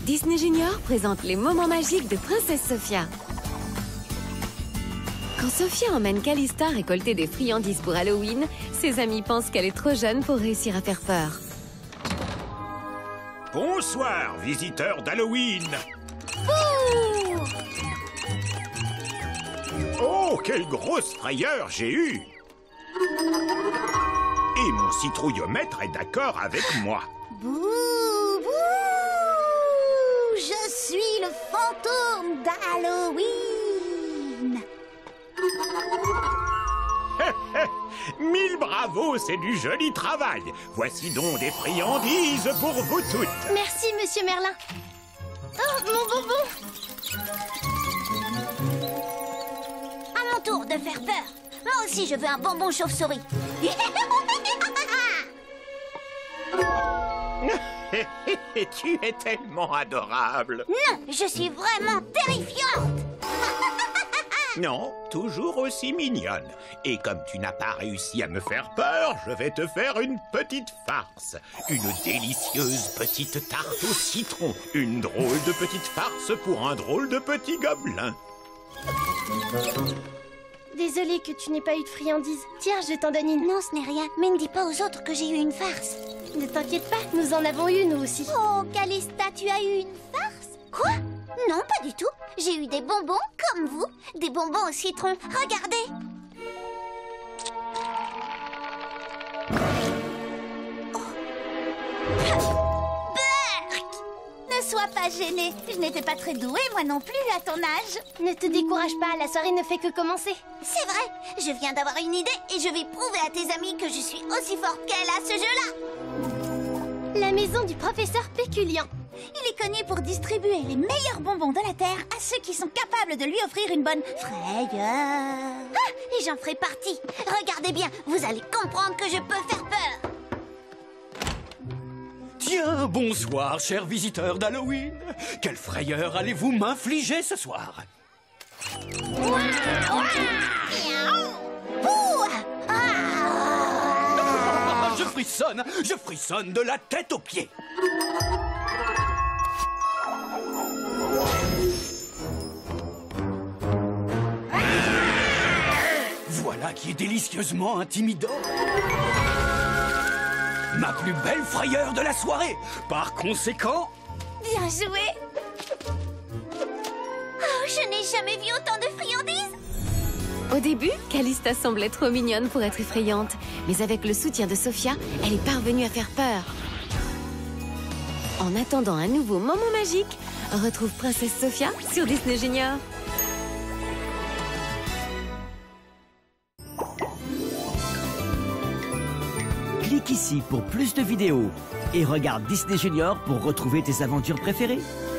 Disney Junior présente les moments magiques de Princesse Sophia. Quand Sophia emmène Calista récolter des friandises pour Halloween, ses amis pensent qu'elle est trop jeune pour réussir à faire peur. Bonsoir, visiteurs d'Halloween. Oh, quelle grosse frayeur j'ai eue. Et mon citrouillomètre est d'accord avec moi. Bouh, bouh! Je suis le fantôme d'Halloween. 1000 bravos, c'est du joli travail. Voici donc des friandises pour vous toutes. Merci, Monsieur Merlin. Oh, mon bonbon! À mon tour de faire peur. Moi aussi, je veux un bonbon chauve-souris. Tu es tellement adorable. Non, je suis vraiment terrifiante. Non, toujours aussi mignonne. Et comme tu n'as pas réussi à me faire peur, je vais te faire une petite farce. Une délicieuse petite tarte au citron. Une drôle de petite farce pour un drôle de petit gobelin. Désolée que tu n'aies pas eu de friandises. Tiens, je t'en donne une. Non, ce n'est rien. Mais ne dis pas aux autres que j'ai eu une farce. Ne t'inquiète pas, nous en avons eu, nous aussi. Oh, Calista, tu as eu une farce? Quoi? Non, pas du tout. J'ai eu des bonbons comme vous. Des bonbons au citron. Regardez. Berk! Ne sois pas gênée. Je n'étais pas très douée, moi non plus, à ton âge. Ne te décourage pas, la soirée ne fait que commencer. C'est vrai. Je viens d'avoir une idée et je vais prouver à tes amis que je suis aussi forte qu'elle à ce jeu-là. La maison du professeur Péculian. Il est connu pour distribuer les meilleurs bonbons de la Terre à ceux qui sont capables de lui offrir une bonne frayeur. Ah, et j'en ferai partie. Regardez bien, vous allez comprendre que je peux faire peur. Tiens, bonsoir, chers visiteurs d'Halloween. Quelle frayeur allez-vous m'infliger ce soir? Je frissonne de la tête aux pieds. Voilà qui est délicieusement intimidant. Ma plus belle frayeur de la soirée. Par conséquent... Bien joué. Oh, je n'ai jamais vu autant de friandises. Au début, Calista semblait trop mignonne pour être effrayante. Mais avec le soutien de Sophia, elle est parvenue à faire peur. En attendant un nouveau moment magique, retrouve Princesse Sophia sur Disney Junior. Clique ici pour plus de vidéos et regarde Disney Junior pour retrouver tes aventures préférées.